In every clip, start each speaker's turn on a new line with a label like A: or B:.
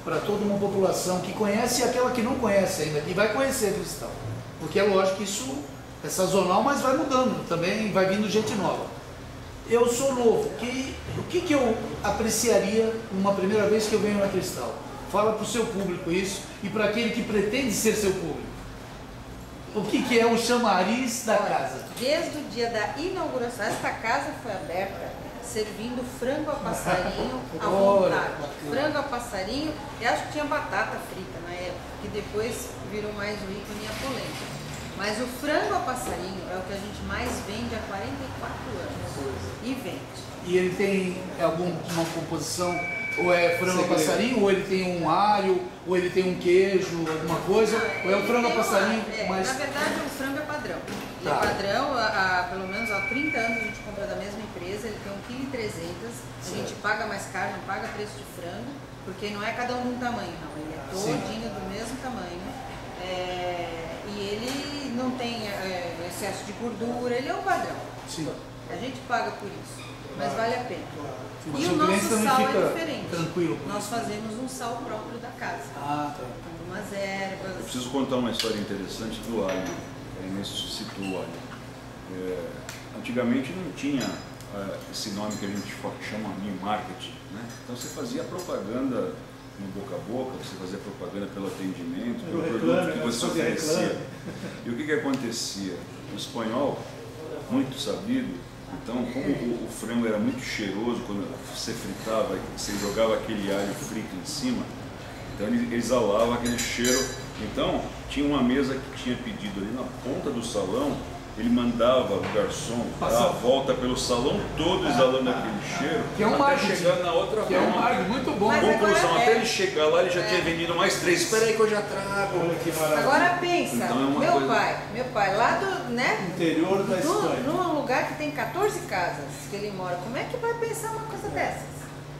A: para toda uma população que conhece e aquela que não conhece ainda, que vai conhecer Cristal. Porque é lógico que isso é sazonal, mas vai mudando, também vai vindo gente nova. Eu sou novo, o que eu apreciaria uma primeira vez que eu venho na Cristal? Fala para o seu público isso e para aquele que pretende ser seu público. O que é o chamariz da casa?
B: Desde o dia da inauguração, esta casa foi aberta servindo frango a passarinho à vontade. Frango a passarinho, e acho que tinha batata frita na época, que depois virou mais o ícone e a polenta. Mas o frango a passarinho é o que a gente mais vende há 44 anos. E vende.
A: E ele tem alguma composição, ou é frango a passarinho, ou ele tem um alho, ou ele tem um queijo, alguma coisa, ou é o frango a passarinho? Mas...
B: Na verdade, o frango é padrão. Ele
A: Tá.
B: é padrão, pelo menos há 30 anos a gente compra da mesma empresa, ele tem 1,3 kg, a gente paga mais caro, não paga preço de frango, porque não é cada um de um tamanho, não, ele é todinho do mesmo tamanho. E ele não tem excesso de gordura, ele é o padrão.
A: Sim.
B: A gente paga por isso, mas vale a pena.
A: Sim,
B: E
A: mas
B: o nosso sal
A: fica
B: é diferente.
A: tranquilo.
B: Nós fazemos um sal próprio da casa.
A: Ah, tá.
B: Algumas ervas.
C: Eu preciso contar uma história interessante do alho. Nesse citou o alho. Antigamente não tinha esse nome que a gente chama de marketing, né? Então você fazia propaganda no boca a boca, você fazia propaganda pelo atendimento, pelo produto que você oferecia. E o que acontecia? O espanhol, muito sabido, então como o frango era muito cheiroso, quando você fritava, você jogava aquele alho frito em cima, então ele exalava aquele cheiro. Então tinha uma mesa que tinha pedido ali na ponta do salão, ele mandava o garçom dar a volta pelo salão todo exalando aquele cheiro,
A: que é um
C: até
A: marketing,
C: chegar na outra
A: que é um
C: ponta.
A: marketing muito bom.
B: Mas
C: Conclusão,
B: agora
C: até ele chegar lá ele já tinha vendido mais 3. Espera aí que eu já trago.
D: Que maravilha.
B: Agora pensa,
C: Então é uma
B: meu
C: coisa-
B: pai, lá do, né?
D: Interior da Espanha.
B: Num lugar que tem 14 casas que ele mora, como é que vai pensar uma coisa dessas?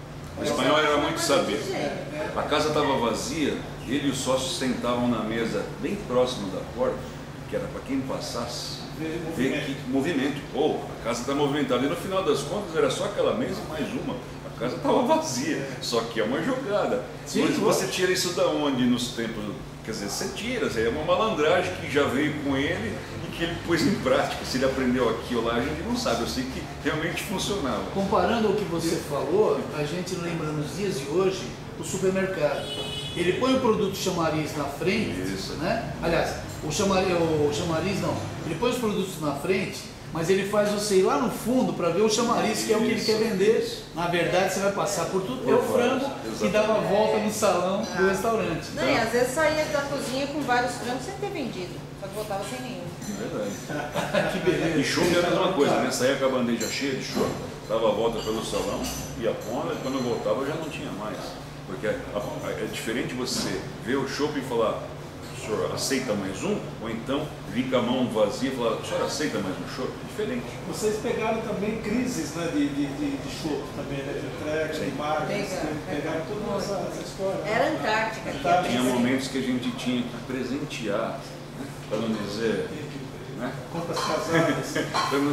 C: O espanhol era muito
B: Mas
C: sabido.
B: desse jeito.
C: A casa estava vazia, ele e os sócios sentavam na mesa bem próximo da porta, que era para quem passasse ver que movimento. A casa está movimentada. E no final das contas era só aquela mesa e mais uma. A casa estava vazia, só que é uma jogada.
A: Sim,
C: Você tira isso da onde nos tempos? Quer dizer, você tira, é uma malandragem que já veio com ele e que ele pôs em prática. Se ele aprendeu aquilo lá, a gente não sabe. Eu sei que realmente funcionava.
A: Comparando ao que você falou, a gente lembra nos dias de hoje o supermercado. Ele põe o produto chamariz na frente,
C: Isso.
A: né? Aliás, o chamariz não, ele põe os produtos na frente, mas ele faz você ir lá no fundo para ver o chamariz, que é o que ele quer vender. Na verdade, você vai passar por tudo, é o frango que dava a volta no salão do restaurante.
B: Não, e às vezes saía da cozinha com vários frangos sem ter vendido, só que voltava sem nenhum.
C: Verdade.
A: Que beleza.
C: E chope é a mesma coisa, né? Saía com a bandeja cheia de chope, dava a volta pelo salão, ia fome, quando eu voltava já não tinha mais. Porque é diferente você ver o chope e falar, o senhor aceita mais um? Ou então vir com a mão vazia e falar, o senhor aceita mais um chope? Diferente.
D: Vocês pegaram também crises, né, de chope também, né, de entrega, de margens, pegaram toda essa história.
B: Era Antártica.
C: Tinha momentos que a gente tinha que presentear, né? Para não dizer, né?
D: Contas casadas.
C: Para não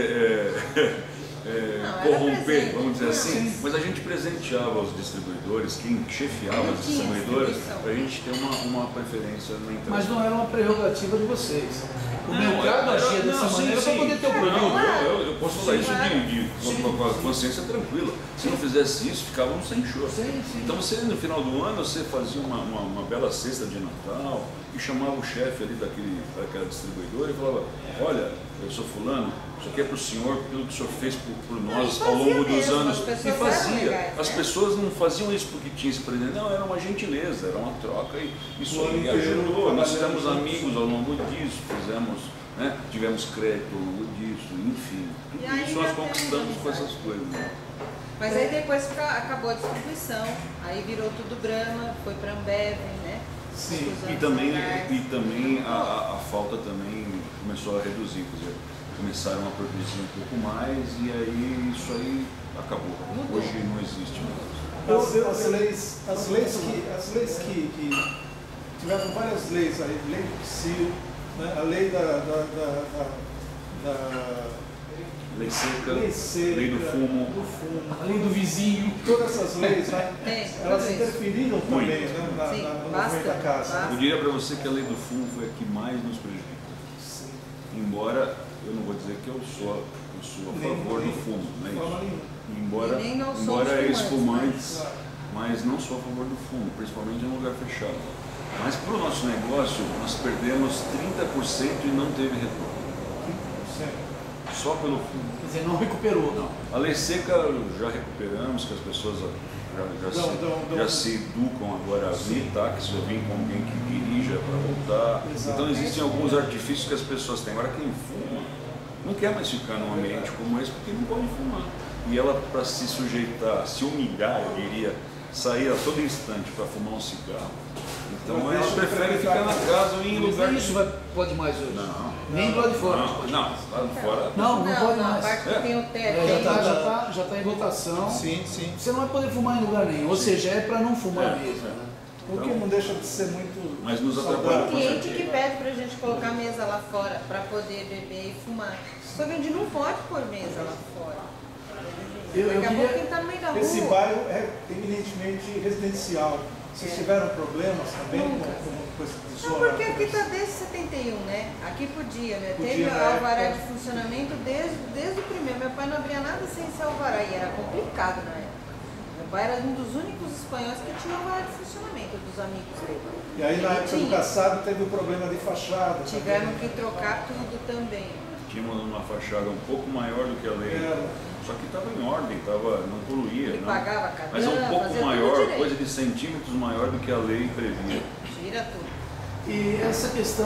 C: dizer corromper,
B: presente.
C: vamos dizer assim,
A: Sim.
C: mas a gente presenteava os distribuidores, quem chefiava as
B: Tinha
C: distribuidoras,
B: distribuição.
C: para a gente ter uma preferência na entrada.
A: Mas não era uma prerrogativa de vocês. O mercado
C: Não,
A: agia dessa
C: sim,
A: maneira para
C: sim.
A: poder ter o produto.
C: Não, eu posso falar isso
A: Sim.
C: com a consciência tranquila. Se não fizesse isso, ficávamos sem show.
A: Sim, sim.
C: Então você, no final do ano, você fazia uma bela cesta de Natal e chamava o chefe ali daquela distribuidora e falava, olha, eu sou fulano, isso aqui é para o senhor, pelo que o senhor fez por nós ao longo dos anos. E fazia. As pessoas não faziam isso porque tinha esse presente, não, era uma gentileza, era uma troca e isso aí ajudou. Nós fizemos amigos ao longo disso, né, tivemos crédito ao longo disso, enfim.
B: E
C: Tudo
B: aí
C: isso nós
B: já
C: conquistamos
B: temos
C: com essas coisas. Né?
B: Mas aí depois acabou a distribuição, aí virou tudo Brahma, foi para Ambev, né?
A: Sim.
C: E também a falta também começou a reduzir, quer dizer, começaram a produzir um pouco mais e aí isso aí acabou.
B: Mudou.
C: Hoje não existe mais.
D: As leis que tiveram várias leis aí, lei do psil, né, a lei
C: Lei seca, lei do fumo,
A: a lei do vizinho.
D: Todas essas leis, né, elas interferiram também, né, no movimento da casa.
C: Eu diria para você que a lei do fumo foi a que mais nos prejudicou. Embora eu não vou dizer que eu sou a favor do fumo, né? Embora ex-fumantes, mas não sou a favor do fumo, principalmente em um lugar fechado. Mas para o nosso negócio, nós perdemos 30% e não teve retorno. Só pelo fumo.
A: Quer dizer, não recuperou, não.
C: A lei seca já recuperamos, que as pessoas já se educam agora a vir táxi, a vir com alguém que dirija para voltar. Então existem alguns artifícios que as pessoas têm. Agora quem fuma não quer mais ficar num ambiente como esse porque não pode fumar. E ela, para se sujeitar, se humilhar, eu diria, sair a todo instante para fumar um cigarro, então ela prefere ficar na casa ou ir em lugar.
A: Nem isso pode mais hoje.
C: Não.
A: Nem do lado de fora.
C: Não, lá de fora.
A: Não pode mais.
B: A parte que tem o teto.
A: Já está em votação.
D: Sim.
A: Você não vai poder fumar em lugar nenhum. Ou seja, é para não fumar mesmo. Né?
D: O que não deixa de ser muito.
C: Mas nos atrapalha.
B: Tem cliente que pede pra gente colocar a mesa lá fora para poder beber e fumar. Só que a gente não pode pôr mesa lá fora. Daqui a pouco quem tá no meio da rua.
D: Esse bairro é eminentemente residencial. Vocês tiveram problemas também com esse
B: Não, porque aqui está desde 71, né? Aqui podia, né? Teve alvará de funcionamento desde o primeiro. Meu pai não abria nada sem esse alvará e era complicado na época. Meu pai era um dos únicos espanhóis que tinha alvará de funcionamento, dos amigos dele.
D: E aí na época do Kassab teve o problema de fachada.
B: Tiveram que trocar tudo também.
C: Tínhamos uma fachada um pouco maior do que a lei. Só que estava em ordem, não poluía.
B: Ele pagava cada
C: mas é um pouco maior, coisa de centímetros maior do que a lei previa.
B: Tira tudo.
A: E essa questão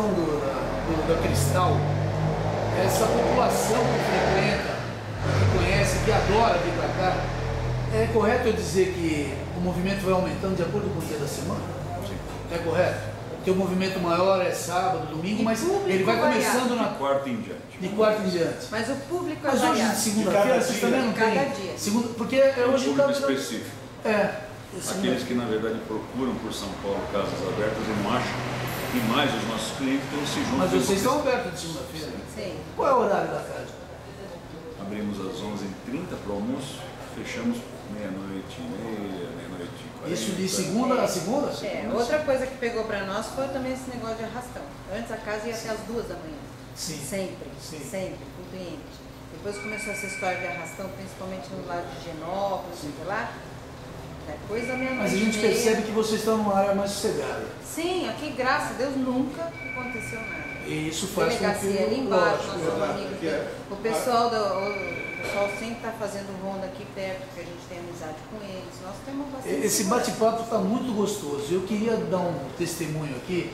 A: da Cristal, essa população que frequenta, que conhece, que adora vir para cá, é correto eu dizer que o movimento vai aumentando de acordo com o dia da semana?
C: Sim.
A: É correto? Que o movimento maior é sábado, domingo, mas ele vai começando na
C: quarta em diante.
A: De quarta em diante.
B: Mas o público é
A: Mas hoje de segunda-feira vocês também não
B: cada
A: tem.
B: dia.
A: Porque hoje
C: público específico.
A: Aqueles
C: que na verdade procuram por São Paulo casas abertas e não acham. E mais os nossos clientes que não se juntam.
A: Mas vocês estão abertos de segunda-feira?
B: Sim.
A: Qual é o horário da casa?
C: Abrimos às 11h30 para o almoço, fechamos meia-noite e meia, meia-noite e 40.
A: Isso de segunda a segunda?
B: Outra coisa que pegou para nós foi também esse negócio de arrastão. Antes a casa ia até as 2 da manhã.
A: Sim.
B: Sempre, com cliente. Depois começou essa história de arrastão, principalmente no lado de Genópolis, sei lá. Depois da meia-noite.
A: Mas a gente percebe que vocês estão numa área mais sossegada.
B: Sim, aqui, graças a Deus, nunca aconteceu nada.
A: E isso faz com
B: Delegacia
A: que...
B: ali embaixo, nosso amigo. O pessoal sempre está fazendo ronda aqui perto, porque a gente tem amizade com eles. Nós temos bastante.
A: Esse bate-papo está muito gostoso. Eu queria dar um testemunho aqui,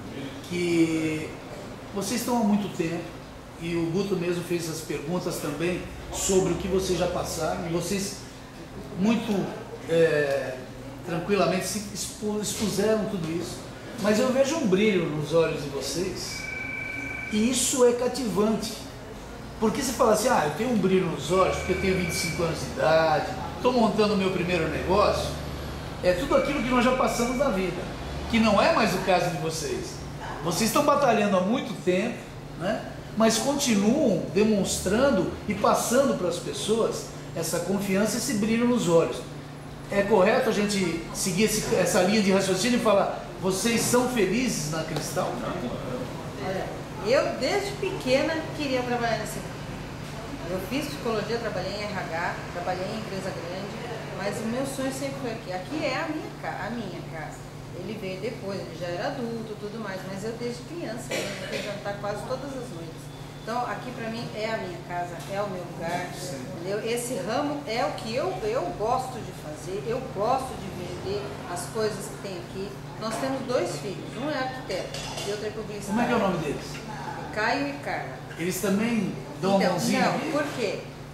A: que vocês estão há muito tempo, e o Guto mesmo fez as perguntas também sobre o que vocês já passaram, e vocês muito tranquilamente se expuseram tudo isso. Mas eu vejo um brilho nos olhos de vocês, e isso é cativante. Porque você fala assim, eu tenho um brilho nos olhos porque eu tenho 25 anos de idade, estou montando o meu primeiro negócio. É tudo aquilo que nós já passamos na vida, que não é mais o caso de vocês. Vocês estão batalhando há muito tempo, né? Mas continuam demonstrando e passando para as pessoas essa confiança, esse brilho nos olhos. É correto a gente seguir essa linha de raciocínio e falar, vocês são felizes na Cristal?
B: Olha, eu desde pequena queria trabalhar nesse campo. Eu fiz psicologia, trabalhei em RH, trabalhei em empresa grande, mas o meu sonho sempre foi aqui. Aqui é a minha casa. Ele veio depois, ele já era adulto e tudo mais, mas eu desde criança, eu fui jantar quase todas as noites. Então, aqui para mim é a minha casa, é o meu lugar, entendeu? Esse ramo é o que eu gosto de fazer, eu gosto de vender as coisas que tem aqui. Nós temos 2 filhos, um é arquiteto e outro é publicitário.
A: Como é que é o nome deles?
B: Caio e Carla.
A: Eles também dão uma mãozinha?
B: Não, por quê?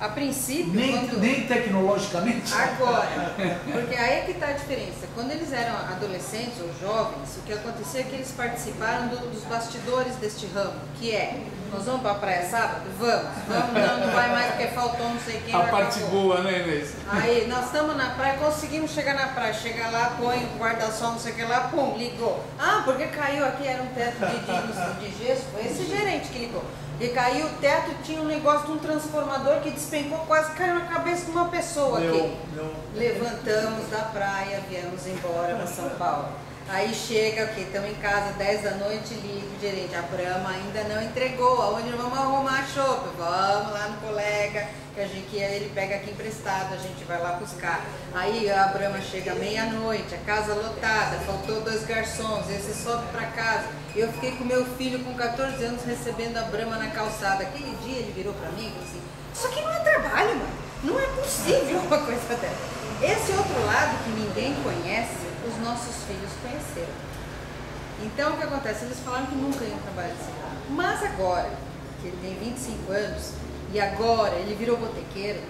B: A princípio,
A: nem tecnologicamente.
B: Agora, porque aí é que está a diferença. Quando eles eram adolescentes ou jovens, o que acontecia é que eles participaram dos bastidores deste ramo, que é, nós vamos para a praia sábado? Vamos, não vai mais porque faltou não sei quem.
A: A parte boa, né, Inês?
B: Aí, nós estamos na praia, conseguimos chegar na praia, chega lá, põe o guarda-sol, não sei o que lá, pum, ligou. Ah, porque caiu aqui, era um teto de gesso, foi esse gerente que ligou. E caiu o teto, tinha um negócio de um transformador que despencou, quase caiu na cabeça de uma pessoa aqui. Levantamos da praia, viemos embora para São Paulo. Aí chega aqui, estamos em casa, 10 da noite, ligo, gerente, a Brahma ainda não entregou, aonde nós vamos arrumar a chope? Vamos lá no colega, que ele pega aqui emprestado, a gente vai lá buscar. Aí a Brahma chega meia-noite, a casa lotada, faltou 2 garçons, esse sobe para casa. Eu fiquei com meu filho com 14 anos recebendo a Brahma na calçada. Aquele dia ele virou para mim e falou assim, isso aqui não é trabalho, mano, não é possível uma coisa dessa. Esse outro lado que ninguém conhece, os nossos filhos conheceram. Então o que acontece? Eles falaram que nunca iam trabalhar desse lado. Mas agora, que ele tem 25 anos, e agora ele virou botequeiro,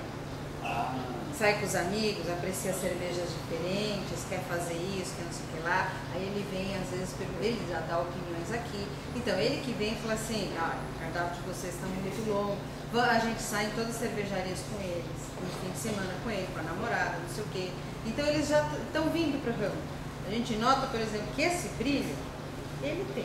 B: sai com os amigos, aprecia cervejas diferentes, quer fazer isso, quer não sei o que lá, aí ele vem, às vezes, ele já dá opiniões aqui. Então ele que vem e fala assim, o cardápio de vocês está muito longo, a gente sai em todas as cervejarias com eles, no fim de semana com ele, com a namorada, não sei o que. Então eles já estão vindo para o ramo. A gente nota, por exemplo, que esse brilho, ele tem.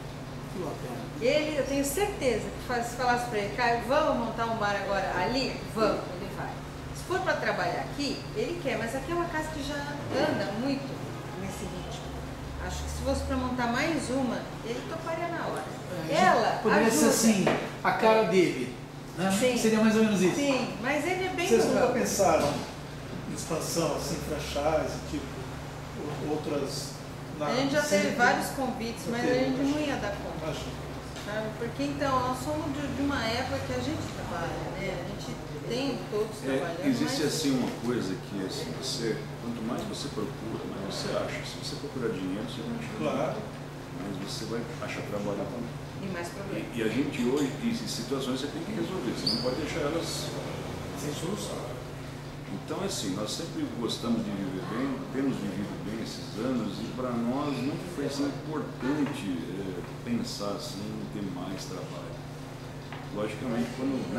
B: Ele, eu tenho certeza que se falasse para ele, Caio, vamos montar um bar agora ali? Vamos, ele vai. Se for para trabalhar aqui, ele quer, mas aqui é uma casa que já anda muito nesse ritmo. Acho que se fosse para montar mais uma, ele toparia na hora. Ela
A: poderia
B: ajuda.
A: ser assim, a cara dele. Né?
B: Sim.
A: Seria mais ou menos isso.
B: Sim, mas ele é bem
D: Vocês
B: do
D: nunca
B: ramo.
D: pensaram em expansão, assim, franchise, tipo, outras...
B: A gente já teve vários convites, mas a gente não ia dar conta. Sabe? Porque então, nós somos de uma época que a gente trabalha, né? A gente tem todos trabalhando.
C: Existe
B: mas...
C: assim uma coisa que assim, quanto mais você procura, mais você acha. Se você procurar dinheiro, você não acha nada. Mas você vai achar trabalho também.
B: E mais problemas.
C: E a gente hoje, em situações você tem que resolver, você não pode deixar elas
A: Sem solução.
C: Então, assim, nós sempre gostamos de viver bem, temos vivido bem esses anos e para nós nunca foi assim importante pensar assim em ter mais trabalho. Logicamente,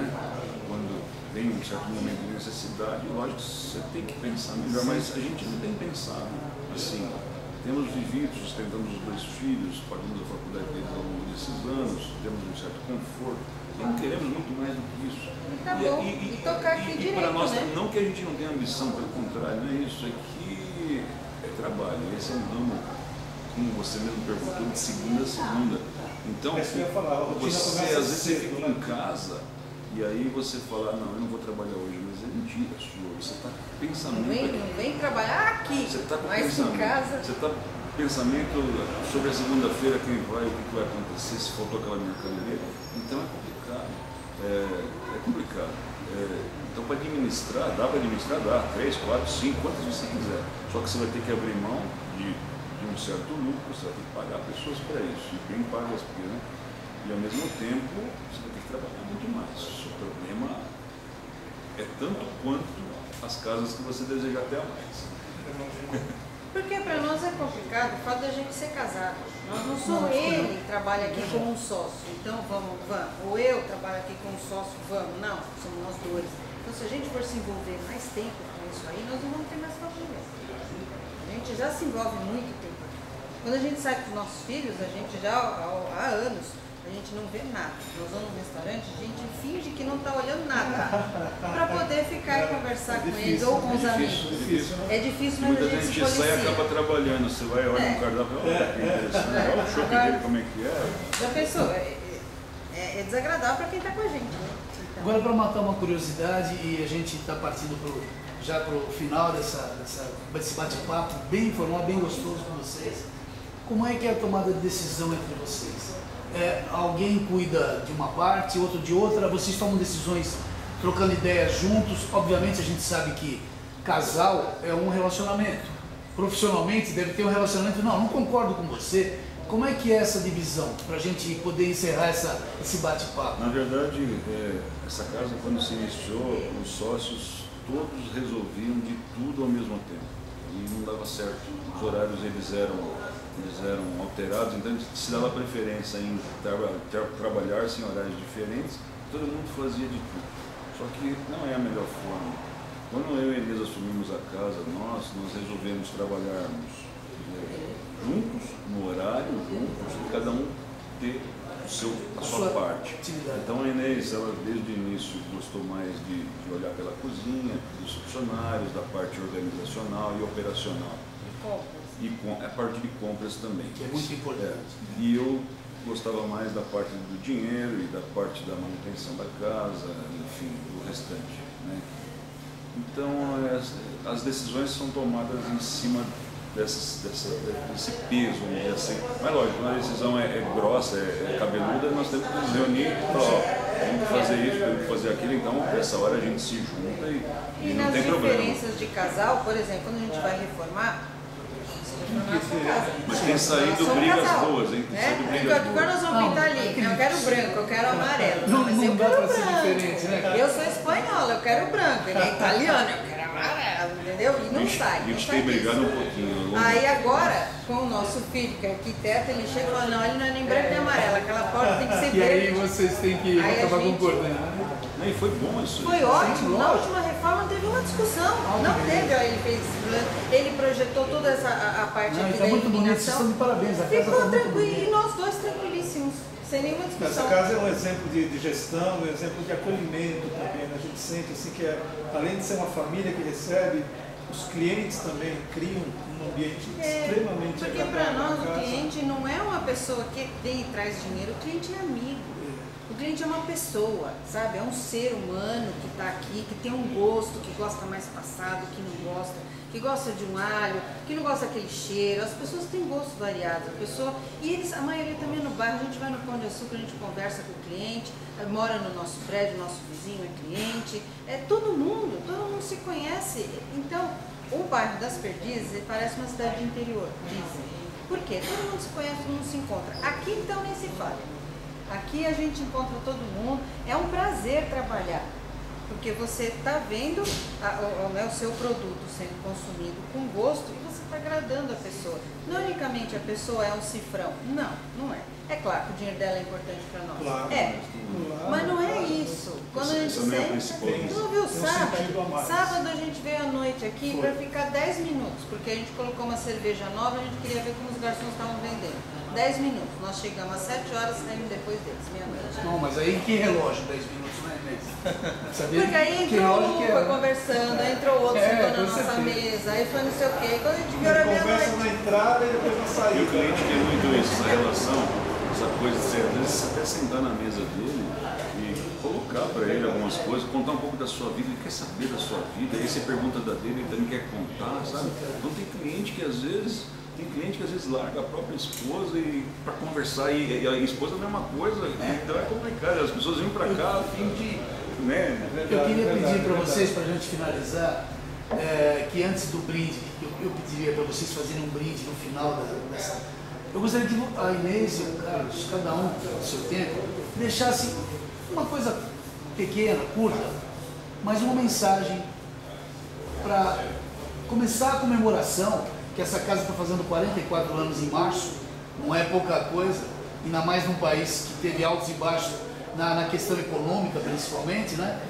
C: quando vem um certo momento de necessidade, lógico, você tem que pensar melhor, mas a gente não tem pensado assim. Temos vivido, sustentamos os 2 filhos, pagamos a faculdade deles ao longo desses anos, temos um certo conforto. E não queremos muito mais do que isso.
B: Tá bom. E tocar aqui direito,
C: para nós,
B: né?
C: não que a gente não tenha ambição, pelo contrário, não é isso. Aqui é trabalho. Esse é um ramo, como você mesmo perguntou, de segunda a segunda. Então, você às vezes você fica em casa e aí você fala, não, eu não vou trabalhar hoje, mas é mentira sua. Você está pensando.
B: Não vem trabalhar aqui,
C: você tá
B: mas em casa.
C: Você está pensamento sobre a segunda-feira, quem vai, o que vai acontecer, se faltou aquela mercadoria. Então é complicado. É complicado. Então para administrar, dá para administrar, dá 3, 4, 5, quantas você quiser. Só que você vai ter que abrir mão de um certo lucro, você vai ter que pagar pessoas para isso, e bem pagas, né? E ao mesmo tempo você vai ter que trabalhar muito mais. O problema é tanto quanto as casas que você deseja até a mais.
B: Porque para nós é complicado o fato da gente ser casado. Nós não somos ele trabalha aqui como um sócio, então vamos. Ou eu trabalho aqui como sócio, vamos. Não, somos nós 2. Então se a gente for se envolver mais tempo com isso aí, nós não vamos ter mais família. A gente já se envolve muito tempo aqui. Quando a gente sai com os nossos filhos, a gente já há anos, a gente não vê nada. Nós vamos no restaurante, a gente finge que não está olhando nada para poder ficar e conversar com eles ou com os amigos. É difícil, mas
C: muita
B: a gente
C: gente sai e acaba trabalhando. Você vai olhar no cardápio, olha que interessante, olha o shopping dele, como é que é.
B: Já pensou? É desagradável para quem está com a gente, né? Então.
A: Agora, para matar uma curiosidade, e a gente está partindo já para o final desse bate-papo bem informal, bem gostoso com vocês, como é que é a tomada de decisão entre vocês? Alguém cuida de uma parte, outro de outra, vocês tomam decisões trocando ideias juntos. Obviamente a gente sabe que casal é um relacionamento, profissionalmente deve ter um relacionamento, não concordo com você, Como é que é essa divisão, para a gente poder encerrar esse bate-papo?
C: Na verdade, essa casa, quando se iniciou, os sócios todos resolviam de tudo ao mesmo tempo. E não dava certo. Os horários eles eram alterados, então se dava preferência em trabalhar-se em horários diferentes, todo mundo fazia de tudo. Só que não é a melhor forma. Quando eu e a Inês assumimos a casa, nós resolvemos trabalharmos juntos, no horário, juntos, e cada um ter a sua parte. Então a Inês, ela desde o início gostou mais de olhar pela cozinha, dos funcionários, da parte organizacional e operacional. E a parte de compras também.
A: Que é muito importante.
C: E eu gostava mais da parte do dinheiro e da parte da manutenção da casa, enfim, do restante, né? Então as decisões são tomadas em cima desse peso, vamos dizer assim. Mas lógico, quando a decisão é grossa, é cabeluda, nós temos que nos reunir e falar, temos que fazer isso, temos que fazer aquilo, então nessa hora a gente se junta e não tem problema.
B: E nas diferenças de casal, por exemplo, quando a gente vai reformar,
C: mas tem saído brigas boas, hein?
B: Agora nós vamos pintar ali. Eu quero branco, eu quero amarelo.
A: Não, eu quero branco. Diferente, né?
B: Eu sou espanhola, eu quero branco. Ele é italiano, eu quero amarelo, entendeu? E não sai.
C: A gente tem brigado um pouquinho.
B: Aí agora, com o nosso filho, que é arquiteto, ele chega e fala, não, ele não é nem branco nem amarelo, aquela porta tem que ser verde.
A: E aí vocês têm que acabar concordando.
C: E foi bom isso.
B: Foi ótimo. Na última reforma teve uma discussão. Não teve, ó, ele projetou toda a parte aqui da iluminação.
A: Vocês estão de parabéns.
B: Ficou tranquilo. E nós dois tranquilíssimos, sem nenhuma discussão.
D: Essa casa é um exemplo de gestão, um exemplo de acolhimento também. A gente sente assim que além de ser uma família que recebe, os clientes também criam um ambiente extremamente agradável.
B: Porque para nós o cliente não é uma pessoa que vem e traz dinheiro, o cliente é amigo. O cliente é uma pessoa, sabe? É um ser humano que está aqui, que tem um gosto, que gosta mais passado, que não gosta, que gosta de um alho, que não gosta daquele cheiro. As pessoas têm gostos variados. A maioria também é no bairro. A gente vai no Pão de Açúcar, a gente conversa com o cliente, mora no nosso prédio, nosso vizinho é cliente. Todo mundo se conhece. Então, o bairro das Perdizes parece uma cidade de interior, dizem. Por quê? Todo mundo se conhece, todo mundo se encontra. Aqui então nem se fala. Aqui a gente encontra todo mundo, é um prazer trabalhar, porque você está vendo o seu produto sendo consumido com gosto e você está agradando a pessoa. Não unicamente a pessoa é um cifrão, não é. É claro que o dinheiro dela é importante para nós.
D: Claro.
B: Mas não é isso. Quando a gente senta, não viu sábado a gente veio à noite aqui para ficar 10 minutos, porque a gente colocou uma cerveja nova, a gente queria ver como os garçons estavam vendendo. 10 minutos, nós chegamos às 7 horas, saímos depois deles, meia-noite.
A: Não, mas aí que relógio 10 minutos, né, Inês?
B: Porque aí entrou um, foi conversando, aí entrou outro, sentou na nossa mesa, aí foi não sei o quê, quando a gente viu a meia-noite.
D: Conversa na entrada e depois na saída.
C: E o cliente tem muito isso, essa relação, essa coisa de ser, às vezes até sentar na mesa dele e colocar para ele algumas coisas, contar um pouco da sua vida, ele quer saber da sua vida, aí você pergunta da dele, ele também quer contar, sabe? Então tem cliente que às vezes larga a própria esposa para conversar e a esposa é a mesma coisa, então é complicado, as pessoas vêm para cá a fim de, né?
A: Eu queria pedir para vocês, para a gente finalizar, que antes do brinde, eu pediria para vocês fazerem um brinde no final dessa. Eu gostaria que a Inês e o Carlos, cada um no seu tempo, deixasse uma coisa pequena, curta, mas uma mensagem para começar a comemoração, que essa casa está fazendo 44 anos em março, não é pouca coisa, ainda mais num país que teve altos e baixos na questão econômica, principalmente, né?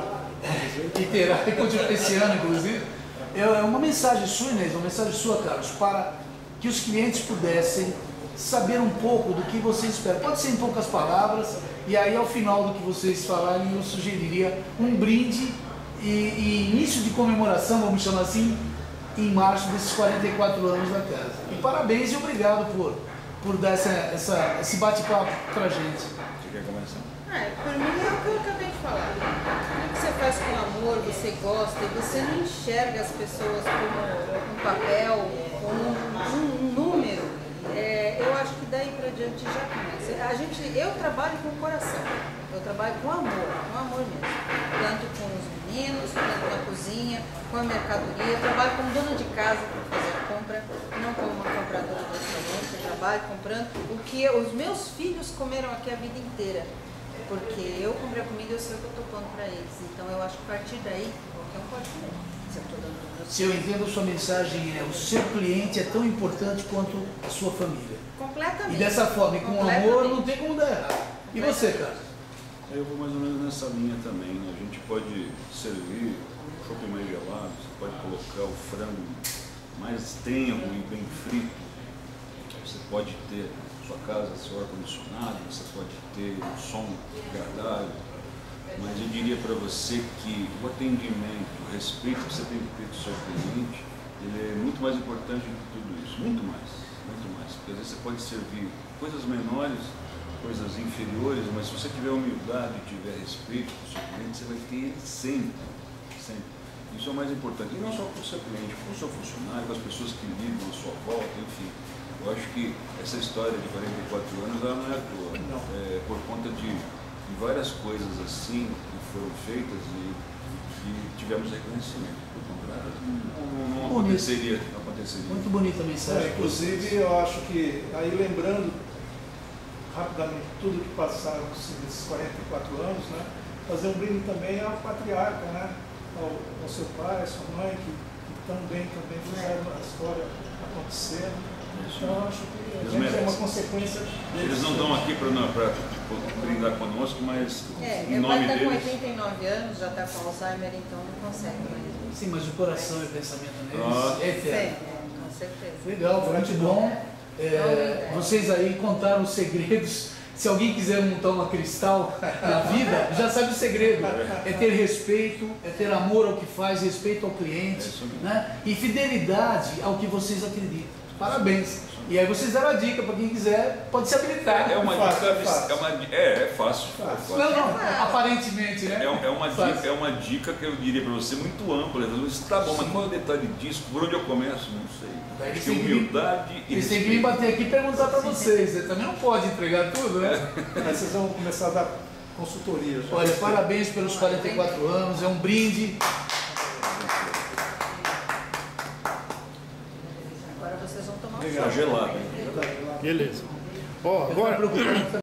A: Terá, e continua esse ano, inclusive. É uma mensagem sua, Inês, uma mensagem sua, Carlos, para que os clientes pudessem saber um pouco do que vocês esperam. Pode ser em poucas palavras, e aí ao final do que vocês falarem, eu sugeriria um brinde e início de comemoração, vamos chamar assim, em março desses 44 anos da casa. E parabéns e obrigado por dar esse bate-papo pra gente.
C: Você quer começar?
B: Por mim é o que eu acabei de falar. Tudo que você faz com amor, você gosta, e você não enxerga as pessoas como um papel, como um número. Eu acho que daí pra diante já começa. Eu trabalho com o coração, eu trabalho com amor mesmo. Tanto com os meninos, tanto na cozinha, com a mercadoria. Eu trabalho como dona de casa para fazer a compra, não como uma compradora do restaurante. Eu já trabalho comprando o que os meus filhos comeram aqui a vida inteira. Porque eu comprei a comida e eu sei o que eu estou pondo para eles. Então eu acho que a partir daí, qualquer um pode comer. Se eu tô dando pro meu
A: Se eu entendo, a sua mensagem é: o seu cliente é tão importante quanto a sua família.
B: completamente.
A: E dessa forma, e com amor, não tem como dar errado. E você, cara?
C: Eu vou mais ou menos nessa linha também, né? A gente pode servir o chopp mais gelado, você pode colocar o frango mais tenro e bem frito, você pode ter na sua casa seu ar-condicionado, você pode ter um som agradável, mas eu diria para você que o atendimento, o respeito que você tem que ter do seu cliente, ele é muito mais importante do que tudo isso, muito mais, porque às vezes você pode servir coisas menores, coisas inferiores, mas se você tiver humildade e tiver respeito com o seu cliente, você vai ter ele sempre, sempre. Isso é o mais importante. E não só para o seu cliente, para o seu funcionário, para as pessoas que lidam à sua volta, enfim. Eu acho que essa história de 44 anos ela não é à toa. É por conta de várias coisas assim que foram feitas e tivemos reconhecimento. Por contrário, não aconteceria.
A: Muito bonita a mensagem.
D: Inclusive, eu acho que, aí lembrando rapidamente tudo que passaram nesses 44 anos, né? Fazer um brinde também ao patriarca, né? Ao seu pai, à sua mãe, que tão bem também fizeram a história acontecer. Então, eu acho que a gente é uma consequência deles.
C: Eles não estão aqui para brindar conosco, mas em
B: meu pai
C: nome
B: está com
C: deles...
B: 89 anos, já está com Alzheimer, então não consegue mais.
A: Sim, mas o coração e o pensamento neles é eterno.
B: Com certeza.
A: Legal, foi muito bom. Vocês aí contaram os segredos. Se alguém quiser montar uma Cristal na vida, já sabe o segredo. É ter respeito, é ter amor ao que faz, respeito ao cliente, né? E fidelidade ao que vocês acreditam. Parabéns. E aí vocês deram a dica para quem quiser, pode se habilitar.
C: É uma
D: fácil,
C: dica,
D: é
C: fácil.
A: Não, aparentemente, né?
C: É uma dica que eu diria para você muito ampla. Você tá bom, mas qual é o detalhe disso? Por onde eu começo? Não sei. Acho que humildade e
A: eles têm que vir bater aqui e perguntar para vocês. Você também não pode entregar tudo, né?
D: Mas vocês vão começar a dar consultoria já.
A: Olha, parabéns pelos 44 anos, é um brinde.
B: Agora vocês vão tomar um
D: Legal.
C: Tá gelado.
E: Beleza. Ó, agora...